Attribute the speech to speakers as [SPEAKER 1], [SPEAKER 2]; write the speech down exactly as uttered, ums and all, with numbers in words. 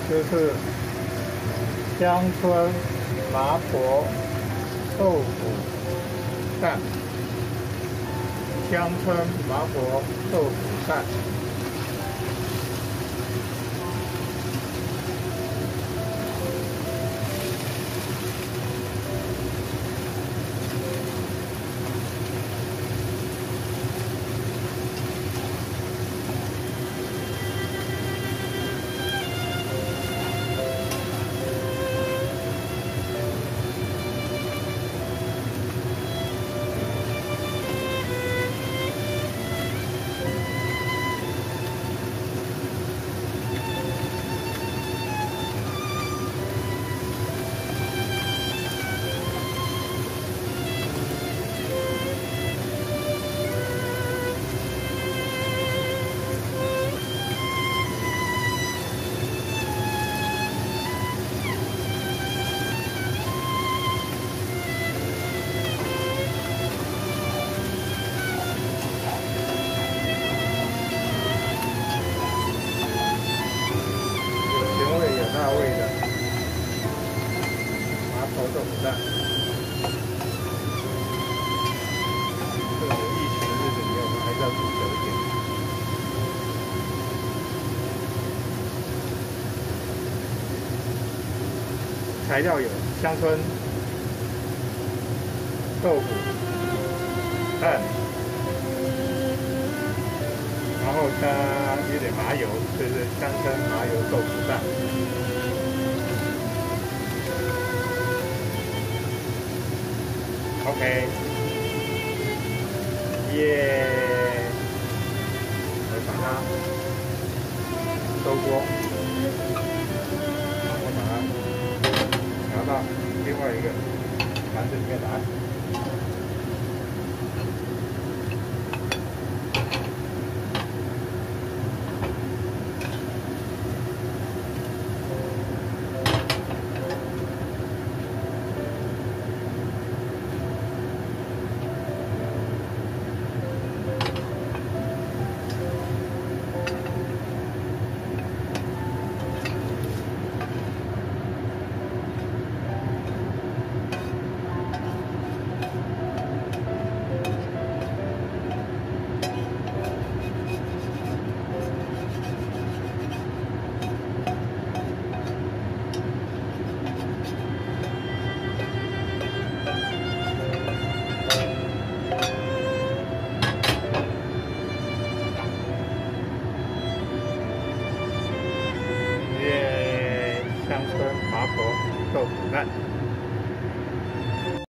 [SPEAKER 1] 就是乡村麻婆豆腐蛋，乡村麻婆豆腐蛋。辣味的麻婆豆腐蛋，这种疫情的日子里面，我们还是要煮久一点。材料有香椿、豆腐、蛋，然后加有点麻油，就是香椿麻油豆腐蛋。OK， 耶！我把它收锅，然后把它拿到另外一个盘子里面来。香椿麻婆豆腐蛋。